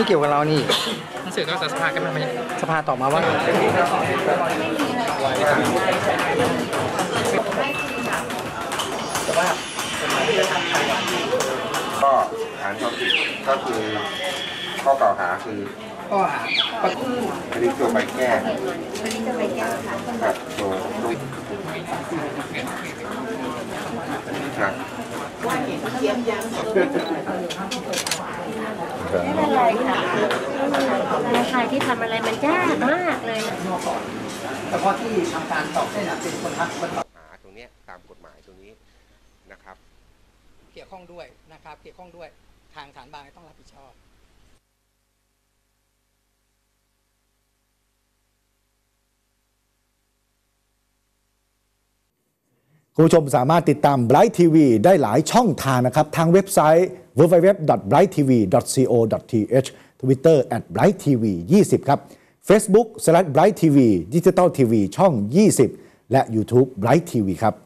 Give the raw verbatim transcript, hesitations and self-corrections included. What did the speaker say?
เกี่ยวกับเรานี่หนังสือก็สภากันมาไหมสภาตอบมาว่าก็ฐานความผิดก็คือข้อกล่าวหาคือข้อหาคดีตัวใบแก้ครับตัวตัวครับไม่เป็นไรค่ะในใครที่ทำอะไรมันยากมากเลยเฉพาะที่ทำการตอบเส้นเป็นคนทักคนตอบหาตรงนี้ตามกฎหมายตรงนี้นะครับเกี่ยวข้องด้วยนะครับเกี่ยวข้องด้วยทางฐานบางต้องรับผิดชอบคุณผู้ชมสามารถติดตาม Bright ที วี ได้หลายช่องทางนะครับทางเว็บไซต์ ดับเบิลยู ดับเบิลยู ดับเบิลยู ดอท ไบรท์ ที วี ดอท ซี โอ ดอท ที เอช Twitter แอท ไบรท์ ที วี ยี่สิบ ครับ Facebook สแลช ไบรท์ ที วี Digital ที วี ช่อง ยี่สิบ และ YouTube Bright ที วี ครับ